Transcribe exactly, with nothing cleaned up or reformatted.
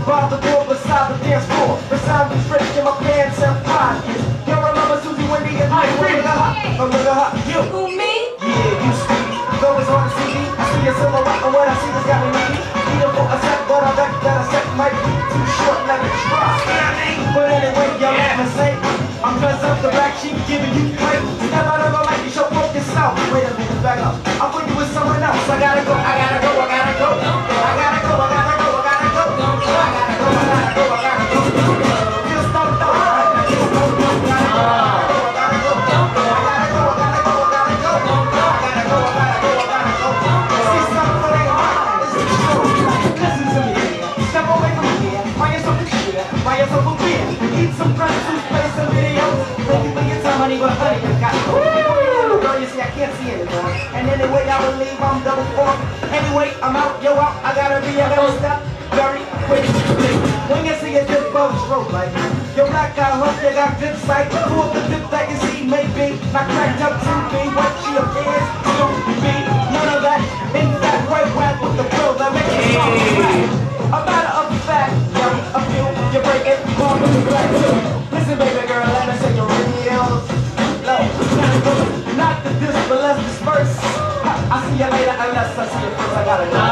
by the door beside the dance floor. Beside me, stretched in my pants and pockets. You remember Susie, Wendy, and I? Look at her, look at her, you. Who, me? Yeah, you see. Though it's hard to see me, I see a silhouette, and what I see has got me needy. Either for a sec, but I bet that a sec might be too short, let it try. But anyway, y'all let me say, I'm dressed up the black sheep, giving you play. Step out of the light, you show up yourself. Wait a minute, back up. I put you with someone else. I gotta go, I gotta go, I gotta go. I gotta go, I gotta go, I gotta go. I gotta go, I gotta go, I gotta go. Just don't know. I just don't know. I gotta go, I gotta go. I gotta go, I gotta go, I gotta go. I gotta go, I gotta go, I gotta go. See something that ain't mine. It's the show. Listen to me. Step away from here. Buy yourself a chair. Buy yourself a beer. Eat some pretzels, play some videos. Thank you for your time, honey, but honey, I got to go. Girl, you see, I can't see anymore. And anyway, I believe I'm double four. Anyway, I'm out, yo, out. I gotta be, I gotta stop very quick. When you see a good buzz roll like yo, black guy, hope you got good sight. Who of the dip that you see may be not cracked up to be what she appears to be. None of that. In fact, right whack with the will that makes it song black. A matter of fact, yo, a few, you break it, born with the black too. Listen, baby girl, let me say your radios. Low, not the disc, but let's disperse. I see you later unless I see you first. I gotta go.